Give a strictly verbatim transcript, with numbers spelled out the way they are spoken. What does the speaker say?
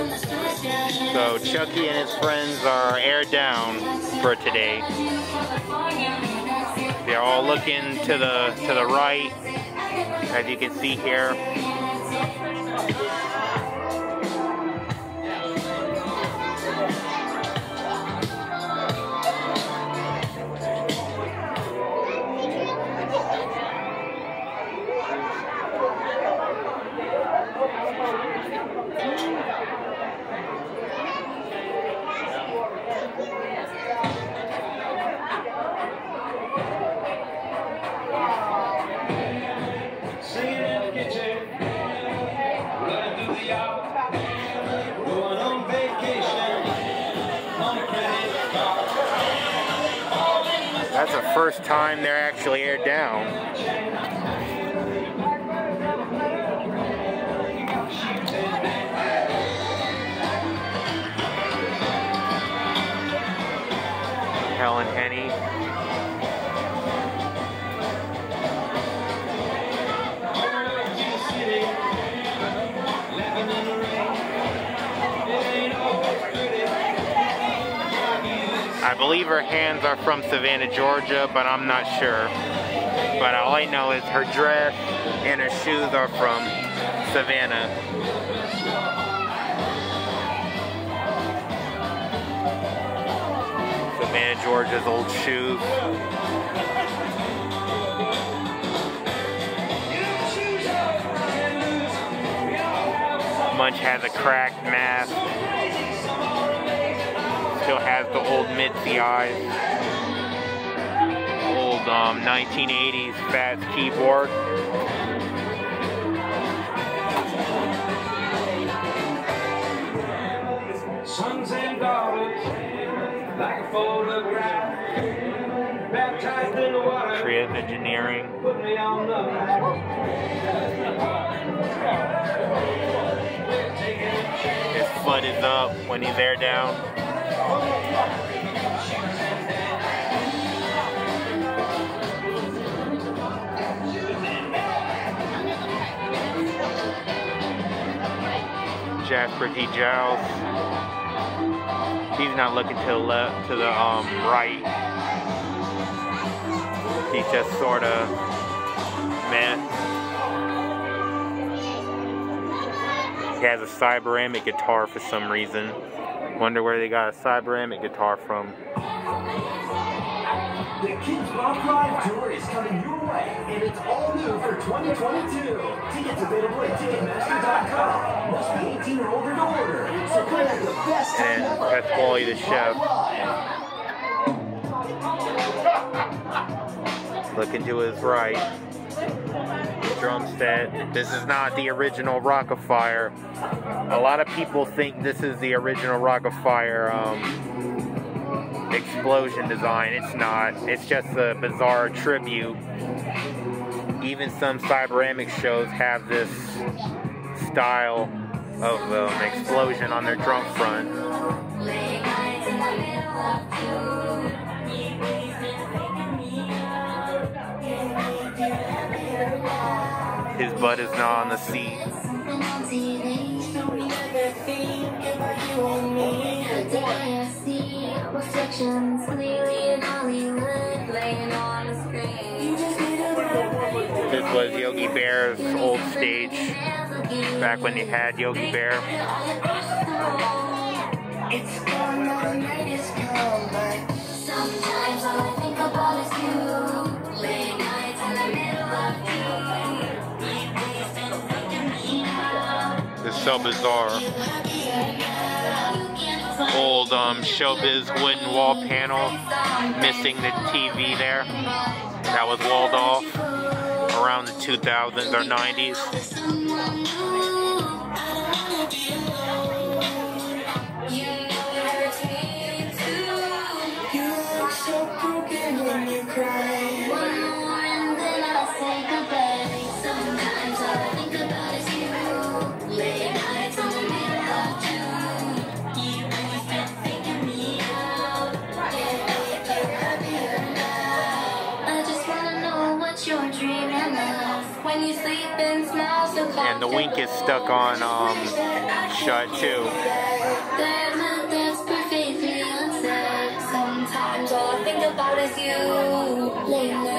So Chucky and his friends are aired down for today. They're all looking to the to the right, as you can see here. That's the first time they're actually aired down. Helen Henny. I believe her hands are from Savannah, Georgia, but I'm not sure. But all I know is her dress and her shoes are from Savannah. Savannah, Georgia's old shoes. Munch has a cracked mask. Still has the old Mitzi eyes. Old um, nineteen eighties fat keyboard. Sons and daughters, like a photograph, baptized in the water. Creative engineering. Put me on the map. His foot is up when he's aired down. Jasper D. Giles. He's not looking to the left, to the um, right. He's just sort of meh. He has a Cyberamic guitar for some reason. Wonder where they got a Cyberamic guitar from. The Kids Rock Live Tour is coming your way, and it's all new for twenty twenty-two. Tickets available at Ticketmaster dot com. Must be eighteen or older to order. So come have the best time and ever. that's Wally the Chef. Looking to his right. Drum set. This is not the original Rock-afire. A lot of people think this is the original Rock-afire um, explosion design. It's not. It's just a bizarre tribute. Even some Cyberamic shows have this style of um, explosion on their drum front. His butt is not on the seat. This was Yogi Bear's old stage, back when they had Yogi Bear. Sometimes all I think about is you. Late nights in the middle of June. It's so bizarre. Old um, Showbiz wooden wall panel, missing the T V there. That was walled off around the two thousands or nineties. And And the wink is stuck on um, shut too. Sometimes all I think about is you. Lately